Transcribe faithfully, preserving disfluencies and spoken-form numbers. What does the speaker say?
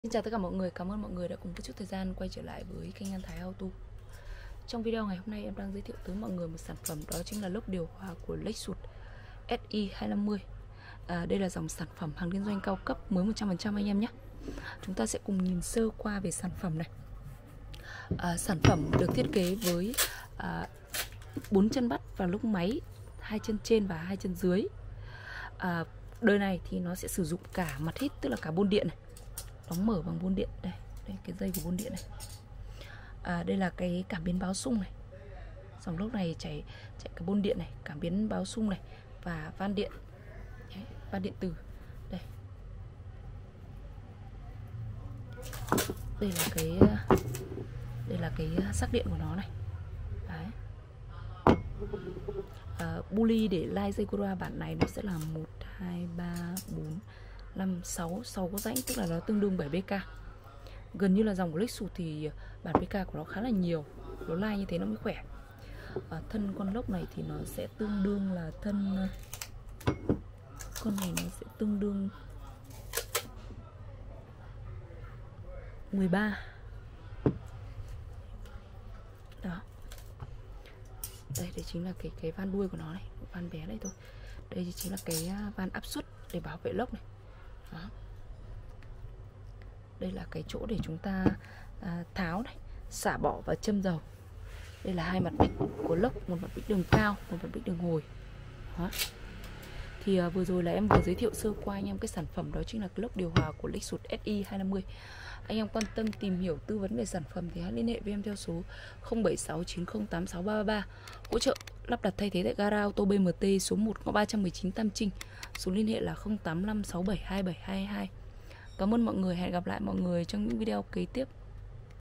Xin chào tất cả mọi người, cảm ơn mọi người đã cùng một chút thời gian quay trở lại với kênh An Thái Auto. Trong video ngày hôm nay em đang giới thiệu tới mọi người một sản phẩm, đó chính là lốc điều hòa của Lexus S I hai năm mươi. à, Đây là dòng sản phẩm hàng liên doanh cao cấp mới một trăm phần trăm anh em nhé. Chúng ta sẽ cùng nhìn sơ qua về sản phẩm này. à, Sản phẩm được thiết kế với à, bốn chân bắt và lốc máy, hai chân trên và hai chân dưới. à, Đời này thì nó sẽ sử dụng cả mặt hít, tức là cả bôn điện này, đóng mở bằng bôn điện. Đây, đây cái dây của bôn điện này. à, Đây là cái cảm biến báo xung này. Dòng lốc này chạy chạy cái bôn điện này, cảm biến báo xung này và van điện. Đấy, van điện tử. Đây. Đây là cái đây là cái sắc điện của nó này. Đấy. À, buli để lai dây Cura bản này nó sẽ là một, hai, ba, bốn, năm, sáu, sáu có rãnh, tức là nó tương đương bảy B K. Gần như là dòng của Lexus thì bản B K của nó khá là nhiều, nó lai như thế nó mới khỏe. à, Thân con lốc này thì nó sẽ tương đương là thân con này nó sẽ tương đương mười ba. Đó. Đây, đây chính là cái cái van đuôi của nó này, van bé đây thôi. Đây chính là cái van áp suất để bảo vệ lốc này. Đó. Đây là cái chỗ để chúng ta à, tháo này, xả bỏ và châm dầu. Đây là hai mặt bích của lốc, một mặt bích đường cao, một mặt bích đường hồi. Đó. Thì à, vừa rồi là em vừa giới thiệu sơ qua anh em cái sản phẩm, đó chính là cái lốc điều hòa của Lexus S I hai năm mươi. Anh em quan tâm tìm hiểu tư vấn về sản phẩm thì hãy liên hệ với em theo số không bảy sáu chín không tám sáu ba ba ba. Hỗ trợ lắp đặt thay thế tại gara ô tô B M T số một ngõ ba trăm mười chín Tam Trinh. Số liên hệ là không tám năm sáu bảy hai bảy hai hai. Cảm ơn mọi người, hẹn gặp lại mọi người trong những video kế tiếp.